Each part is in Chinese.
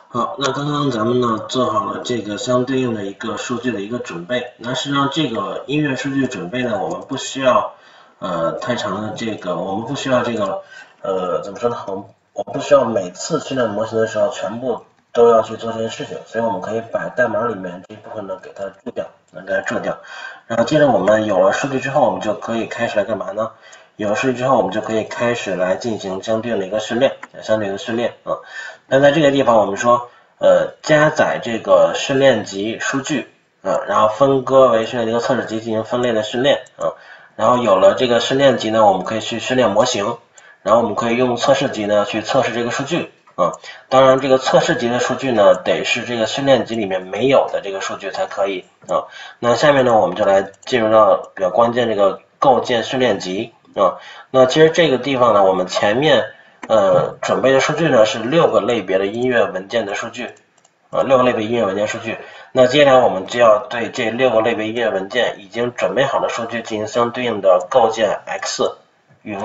好，那刚刚咱们呢做好了这个相对应的一个数据的一个准备。那实际上这个音乐数据准备呢，我们不需要太长的这个，我们不需要这个怎么说呢？我们不需要每次训练模型的时候全部都要去做这件事情，所以我们可以把代码里面这一部分呢给它注掉，给它撤掉。然后接着我们有了数据之后，我们就可以开始来干嘛呢？有了数据之后，我们就可以开始来进行相对应的一个训练，相对应的训练啊。那在这个地方，我们说，加载这个训练集数据然后分割为训练集和测试集进行分类的训练然后有了这个训练集呢，我们可以去训练模型，然后我们可以用测试集呢去测试这个数据当然，这个测试集的数据呢，得是这个训练集里面没有的这个数据才可以那下面呢，我们就来进入到比较关键这个构建训练集那其实这个地方呢，我们前面准备的数据呢是6个类别的音乐文件的数据6个类别音乐文件数据。那接下来我们就要对这6个类别音乐文件已经准备好的数据进行相对应的构建 x 与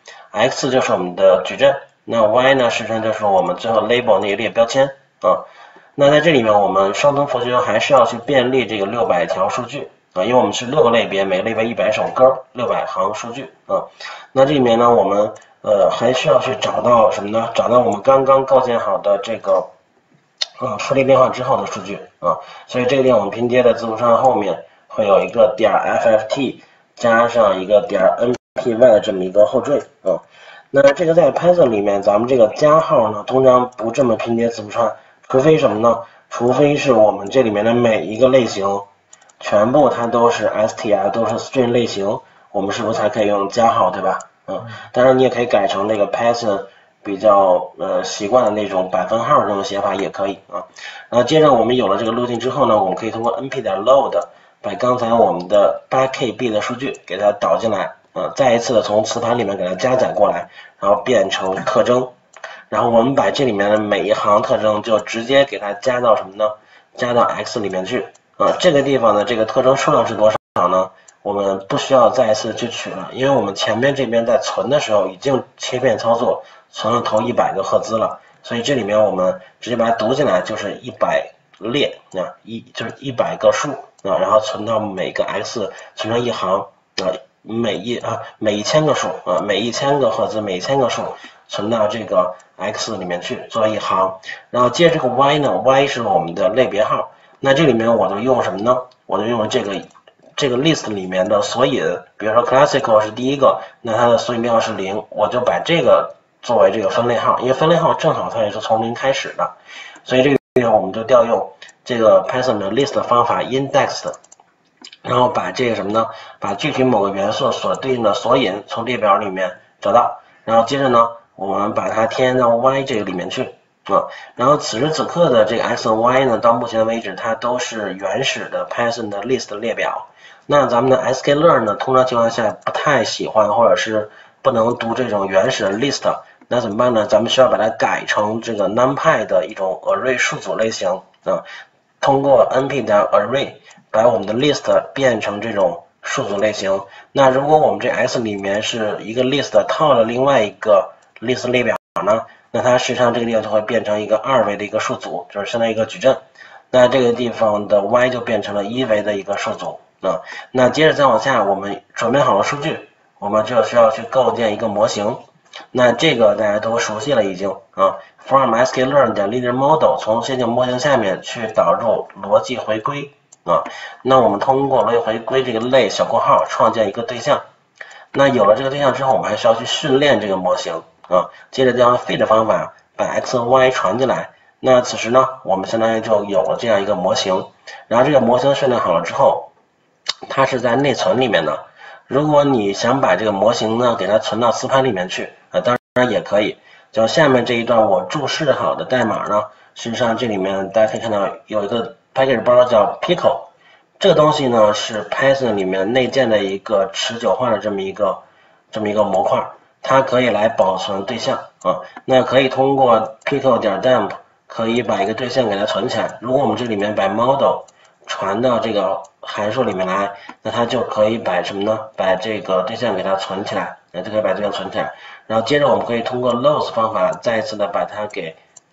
y。x 就是我们的矩阵，那 y 呢实际上就是我们最后 label 那个列标签那在这里面我们双层复修还是要去便利这个600条数据因为我们是6个类别，每个类别100首歌，600行数据那这里面呢，我们还需要去找到什么呢？找到我们刚刚构建好的这个复列变化之后的数据所以这个地方我们拼接的字符串后面会有一个点 FFT 加上一个点 NPY 的这么一个后缀那这个在 Python 里面，咱们这个加号呢，通常不这么拼接字符串，除非什么呢？除非是我们这里面的每一个类型，全部它都是 str 都是 string 类型，我们是不是才可以用加号，对吧？当然你也可以改成那个 Python 比较习惯的那种百分号这种写法也可以然后接着我们有了这个路径之后呢，我们可以通过 np.load 把刚才我们的 8KB 的数据给它导进来再一次的从磁盘里面给它加载过来，然后变成特征，然后我们把这里面的每一行特征就直接给它加到什么呢？加到 x 里面去这个地方的这个特征数量是多少呢？我们不需要再一次去取了，因为我们前面这边在存的时候已经切片操作存了头100个赫兹了，所以这里面我们直接把它读进来就是100列就是100个数然后存到每个 x 存成一行每1000个数每1000个赫兹每1000个数存到这个 x 里面去作为一行，然后接这个 y 呢 y 是我们的类别号，那这里面我就用什么呢？我就用这个 list 里面的索引，比如说 classical 是第一个，那它的索引编号是0，我就把这个作为这个分类号，因为分类号正好它也是从0开始的，所以这个地方我们就调用这个 Python 的 list 方法 indexed， 然后把这个什么呢？把具体某个元素所对应的索引从列表里面找到，然后接着呢，我们把它添加到 y 这个里面去然后此时此刻的这个 x 和 y 呢，到目前为止它都是原始的 Python 的 list 列表。那咱们的 sklearn 呢，通常情况下不太喜欢或者是不能读这种原始的 list， 那怎么办呢？咱们需要把它改成这个 NumPy 的一种 array 数组类型通过 np.array 把我们的 list 变成这种数组类型。那如果我们这 x 里面是一个 list 套了另外一个 list 列表呢，那它实际上这个地方就会变成一个2维的一个数组，就是相当于一个矩阵。那这个地方的 y 就变成了1维的一个数组那接着再往下，我们准备好了数据，我们就需要去构建一个模型。那这个大家都熟悉了已经from sklearn.linearModel 从先进模型下面去导入逻辑回归那我们通过逻辑回归这个类小括号创建一个对象。那有了这个对象之后，我们还需要去训练这个模型接着将 feed 方法把 x 和 y 传进来。那此时呢，我们相当于就有了这样一个模型。然后这个模型训练好了之后，它是在内存里面的。如果你想把这个模型呢给它存到磁盘里面去当然也可以。就下面这一段我注释好的代码呢，实际上这里面大家可以看到有一个 package 包叫 Pickle， 这个东西呢是 Python 里面内建的一个持久化的这么一个模块，它可以来保存对象那可以通过 pickle.dump 可以把一个对象给它存起来。如果我们这里面把 model 传到这个函数里面来，那它就可以把什么呢？把这个对象给它存起来，就可以把对象存起来。然后接着我们可以通过 loss 方法再一次的把它给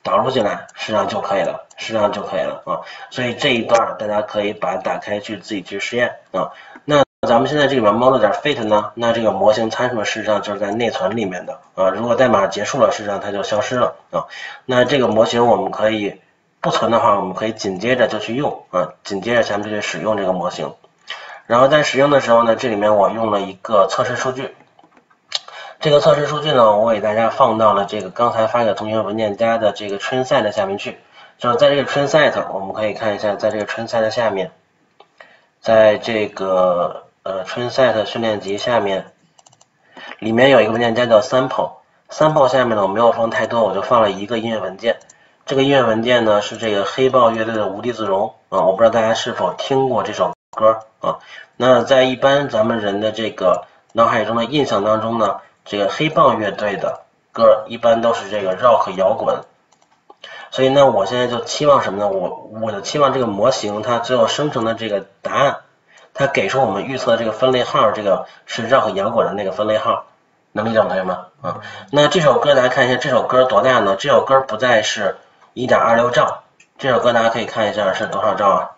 导入进来，实际上就可以了，啊。所以这一段大家可以把它打开去自己去实验啊。那咱们现在这里面 model.fit 呢，那这个模型参数实际上就是在内存里面的啊。如果代码结束了，实际上它就消失了啊。那这个模型我们可以不存的话，我们可以紧接着就去用啊，紧接着咱们就去使用这个模型。然后在使用的时候呢，这里面我用了一个测试数据。这个测试数据呢，我给大家放到了这个刚才发给同学文件夹的这个 train set 下面去。就是在这个 train set， 我们可以看一下，在这个 train set 下面，在这个train set 训练集下面，里面有一个文件夹叫 sample。sample 下面呢，我没有放太多，我就放了一个音乐文件。这个音乐文件呢是这个黑豹乐队的《无地自容》啊，我不知道大家是否听过这首歌啊。那在一般咱们人的这个脑海中的印象当中呢，这个黑豹乐队的歌一般都是这个 rock 摇滚，所以呢，我现在就期望什么呢？我就期望这个模型它最后生成的这个答案，它给出我们预测的这个分类号，这个是 rock 摇滚的那个分类号，能理解吗，同学们？啊，那这首歌大家看一下，这首歌多大呢？这首歌不再是 1.26 兆，这首歌大家可以看一下是多少兆啊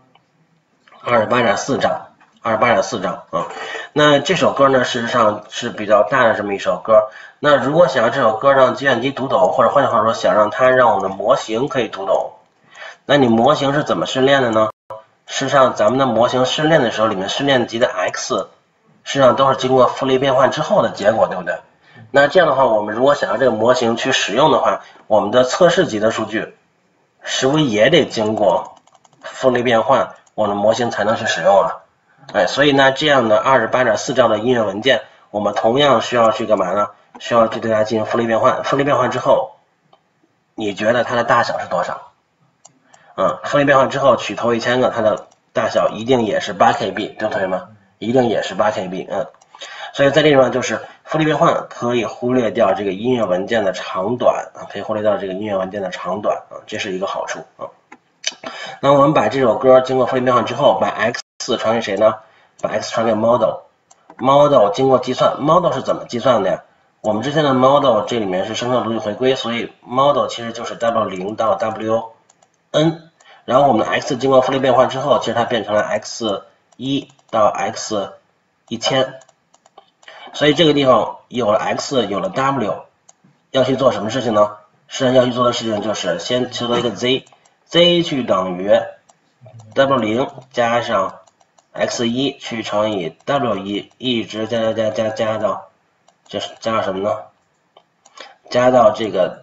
？28.4 兆。28.4 兆啊，那这首歌呢，事实上是比较大的这么一首歌。那如果想让这首歌让计算机读懂，或者换句话说，想让它让我们的模型可以读懂，那你模型是怎么训练的呢？事实上，咱们的模型训练的时候，里面训练集的 x， 实际上都是经过复利变换之后的结果，对不对？那这样的话，我们如果想让这个模型去使用的话，我们的测试集的数据是不是也得经过复利变换，我们的模型才能去使用啊？哎，所以呢，这样的 28.4 兆的音乐文件，我们同样需要去干嘛呢？需要去对它进行复利变换。复利变换之后，你觉得它的大小是多少？复利变换之后取头1000个，它的大小一定也是 8KB， 对不对，同学们？一定也是 8KB。所以在这地方就是复利变换可以忽略掉这个音乐文件的长短啊，可以忽略掉这个音乐文件的长短啊，这是一个好处啊。那我们把这首歌经过复利变换之后，把 x 传给谁呢？把 x 传给 model。model 经过计算 ，model 是怎么计算的呀？我们之前的 model 这里面是生成逻辑回归，所以 model 其实就是 w0 到 wn， 然后我们的 x 经过复利变换之后，其实它变成了 x1 到 x1000， 所以这个地方有了 x 有了 w， 要去做什么事情呢？实际上要去做的事情就是先求得一个 z 去等于 w0 加上 x1 去乘以 w1， 一直加到，就是加到什么呢？加到这个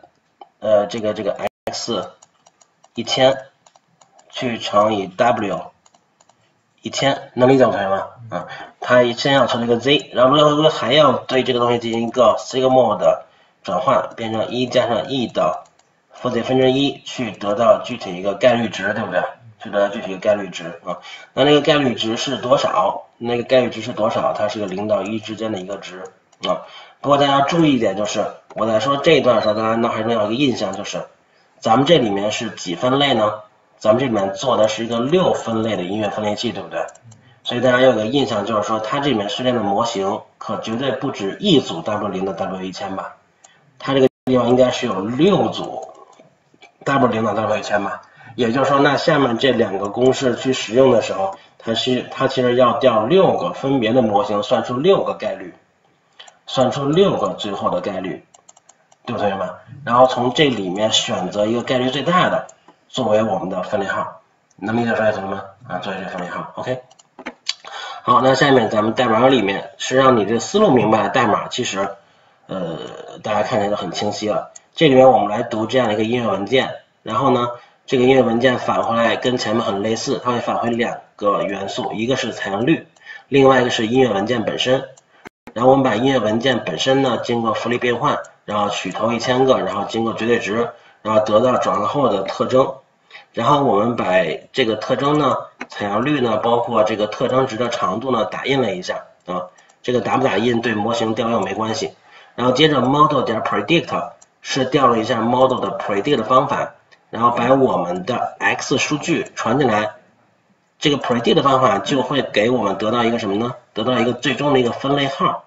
x1000 去乘以 w1000， 能理解吗，同学们？它先要求这个 z， 然后如果还要对这个东西进行一个 sigmoid 的转换，变成1加上 e 的负1/1去得到具体一个概率值，对不对？去得到具体的概率值啊。那那个概率值是多少？它是个0到1之间的一个值啊。不过大家注意一点，就是我在说这一段的时候，大家脑海中有一个印象，就是咱们这里面是几分类呢？咱们这里面做的是一个6分类的音乐分类器，对不对？所以大家有个印象，就是说它这里面训练的模型可绝对不止一组 w0 到 w1000 吧？它这个地方应该是有6组 w0 到 w1000 吧？也就是说，那下面这2个公式去使用的时候，它其实要调6个分别的模型，算出6个概率，算出6个最后的概率，对不对，同学们？然后从这里面选择一个概率最大的作为我们的分类号，能理解出来，同学们啊？作为这个分类号 ，OK。好，那下面咱们代码里面是让你这思路明白的代码，其实大家看起来就很清晰了。这里面我们来读这样的一个音乐文件，然后呢，这个音乐文件返回来跟前面很类似，它会返回2个元素，一个是采样率，另外一个是音乐文件本身。然后我们把音乐文件本身呢，经过复利变换，然后取头1000个，然后经过绝对值，然后得到转换后的特征。然后我们把这个特征呢，采样率呢，包括这个特征值的长度呢，打印了一下啊。这个打不打印对模型调用没关系。然后接着 model.predict 是调了一下 model 的 predict 的方法，然后把我们的 x 数据传进来。这个 predict 的方法就会给我们得到一个什么呢？得到一个最终的一个分类号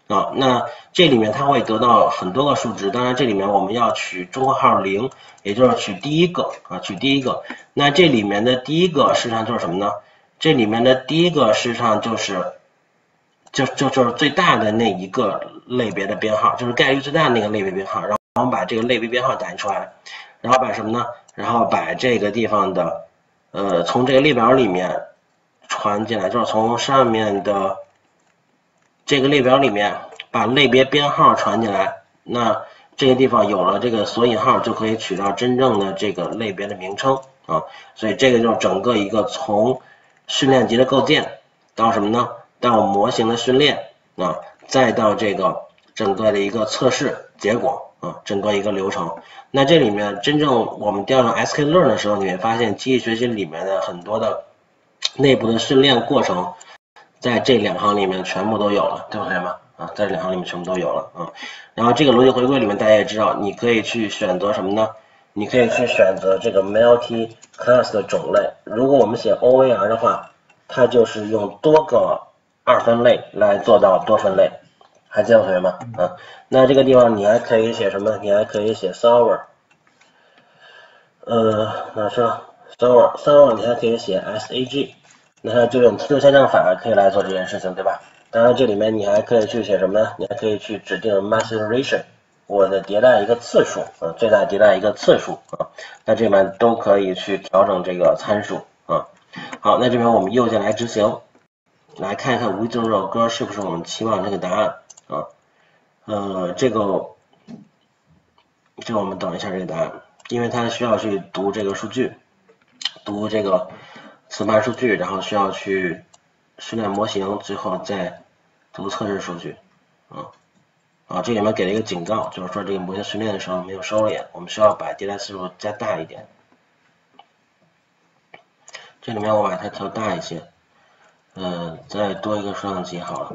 啊。那这里面它会得到很多个数值，当然这里面我们要取中括号0，也就是取第一个啊，取第一个。那这里面的第一个实际上就是什么呢？这里面的第一个实际上就是就是最大的那一个类别的编号，就是概率最大的那个类别编号，然后我们把这个类别编号打印出来，然后把什么呢？然后把这个地方的从这个列表里面传进来，就是从上面的这个列表里面把类别编号传进来，那这个地方有了这个索引号，就可以取到真正的这个类别的名称啊。所以这个就是整个一个从训练集的构建到什么呢？到模型的训练啊，再到这个整个的一个测试结果啊，整个一个流程。那这里面真正我们调用 sklearn 的时候，你会发现机器学习里面的很多的内部的训练过程，在这2行里面全部都有了，对不对吗？啊，在这2行里面全部都有了啊。然后这个逻辑回归里面大家也知道，你可以去选择什么呢？你可以去选择这个 multi class 的种类。如果我们写 OAR 的话，它就是用多个2分类来做到多分类，还记得同学们啊？那这个地方你还可以写什么？你还可以写 solver， 哪是 solver 你还可以写 sag， 那它就用梯度下降法可以来做这件事情，对吧？当然这里面你还可以去写什么呢？你还可以去指定 maceration， 我的迭代一个次数啊，最大迭代一个次数啊，那这里面都可以去调整这个参数啊。好，那这边我们右键来执行，来看一看无意中这首歌是不是我们期望这个答案啊？这个我们等一下这个答案，因为它需要去读这个数据，读这个磁盘数据，然后需要去训练模型，最后再读测试数据这里面给了一个警告，就是说这个模型训练的时候没有收敛，我们需要把迭代次数加大一点。这里面我把它调大一些，再多一个数量级好了。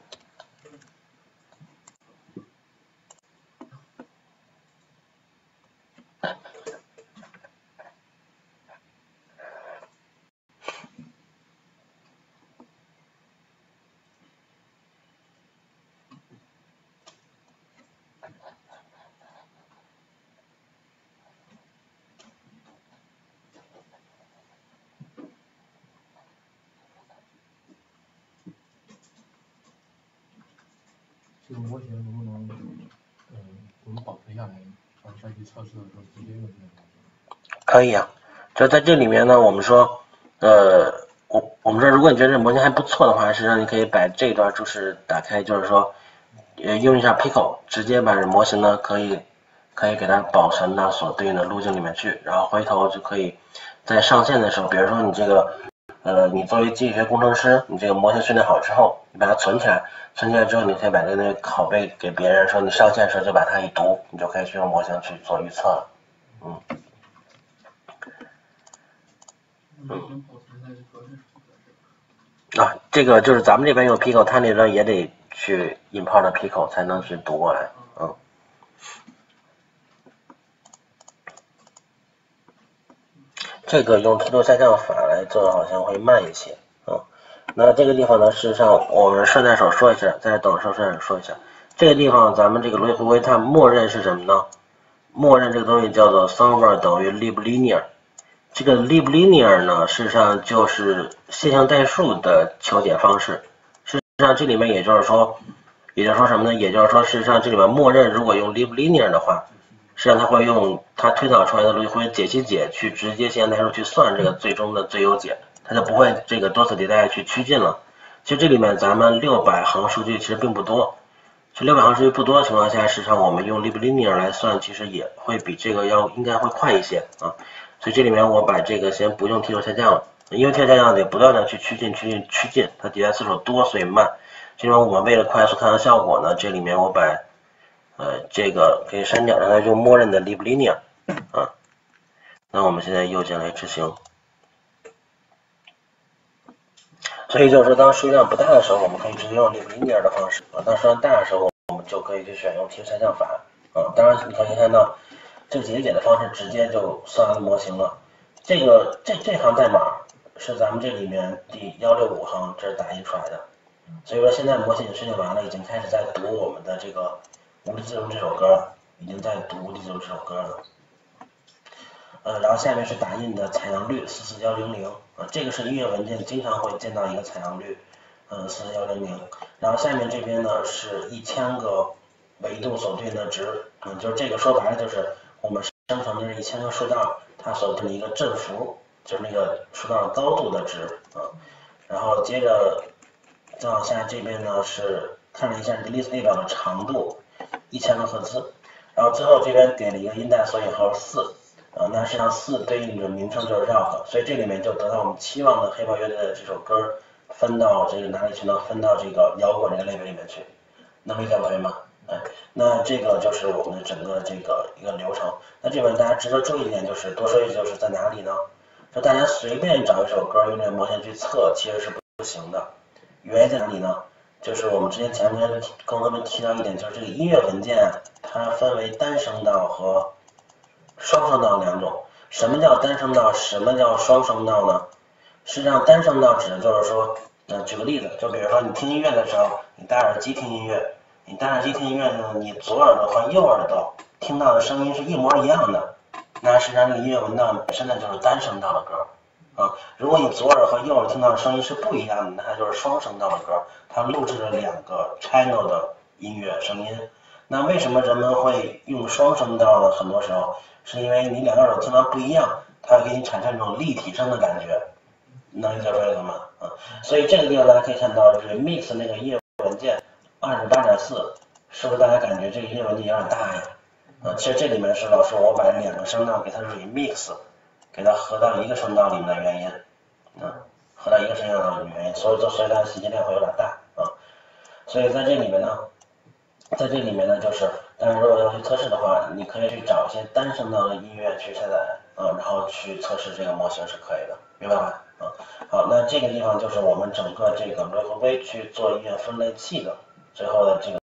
这个模型能不能，我们保存下来，然后再去测试的时候直接用这个模型？ 可以啊，就在这里面呢，我们说，我们说，如果你觉得这模型还不错的话，实际上你可以把这段注释打开，就是说，用一下 Pico， 直接把模型呢可以给它保存到所对应的路径里面去，然后回头就可以在上线的时候，比如说你这个。你作为机器学工程师，你这个模型训练好之后，你把它存起来，存起来之后，你可以把这个拷贝给别人，说你上线时候就把它一读，你就可以去用模型去做预测了。这个就是咱们这边用 Pico， 它那边也得去 import Pico 才能去读过来。这个用梯度下降法来做好像会慢一些那这个地方呢，事实上我们顺带手说一下，在这等的时候顺带手说一下，这个地方咱们这个逻辑回归它默认是什么呢？默认这个东西叫做 solver 等于 liblinear。这个 liblinear 呢，事实上就是线性代数的求解方式。事实上这里面也就是说什么呢？也就是说，事实上这里面默认如果用 liblinear 的话，实际上它会用它推导出来的逻辑回归解析解去直接线性代数去算这个最终的最优解。它就不会这个多次迭代去趋近了。其实这里面咱们600行数据其实并不多，其实600行数据不多的情况下，实际上我们用 liblinear 来算，其实也会比这个应该会快一些啊。所以这里面我把这个先不用梯度下降了，因为梯度下降得不断的去趋近，它迭代次数多，所以慢。这里面我们为了快速看到效果呢，这里面我把这个可以删掉，让它用默认的 liblinear 那我们现在右键来执行。所以就是说，当数据量不大的时候，我们可以直接用linear 的方式当数量大的时候，我们就可以去选用梯度下降法当然，你可以看到这个解析解的方式直接就算完模型了。这行代码是咱们这里面第165行，这是打印出来的所以说现在模型已经设计完了，已经开始在读我们的这个无地自容这首歌了，已经在读无地自容这首歌了。然后下面是打印的采样率44100，这个是音乐文件经常会见到一个采样率，44100。然后下面这边呢是1000个维度所对应的值，就是这个说白了就是我们生成的是1000个数道，它所对应的一个振幅，就是那个数道高度的值然后接着再往下这边呢是看了一下 release 列表的长度1000个赫兹，然后最后这边给了一个音带索引号4。那实际上4对应的名称就是 rock， 所以这里面就得到我们期望的黑豹乐队的这首歌分到这个哪里去呢？分到这个摇滚这个类别里面去，能理解对吗？那这个就是我们的整个这个一个流程。那这边大家值得注意一点就是多说一句，就是在哪里呢？就大家随便找一首歌用这个模型去测其实是不行的，原因在哪里呢？就是我们之前前面跟他们提到一点，就是这个音乐文件它分为单声道和双声道两种。什么叫单声道？什么叫双声道呢？实际上单声道指的就是说，举个例子，就比如说你听音乐的时候，你戴耳机听音乐，你戴耳机听音乐呢，你左耳朵和右耳朵听到的声音是一模一样的，那实际上这个音乐文档本身呢就是单声道的歌如果你左耳和右耳听到的声音是不一样的，那它就是双声道的歌，它录制了2个 channel 的音乐声音。那为什么人们会用双声道呢？很多时候是因为你2个耳朵听到不一样，它会给你产生这种立体声的感觉，能理解这个吗？所以这个地方大家可以看到，remix 那个音乐文件28.4，是不是大家感觉这个音乐文件有点大呀？其实这里面是老师我把2个声道给它 remix， 给它合到一个声道里面的原因，合到一个声道里面的原因，所以它的信息量会有点大所以在这里面呢，就是，但是如果要去测试的话，你可以去找一些单声道的音乐去下载然后去测试这个模型是可以的，明白吧？好，那这个地方就是我们整个这个 Local V 去做音乐分类器的最后的这个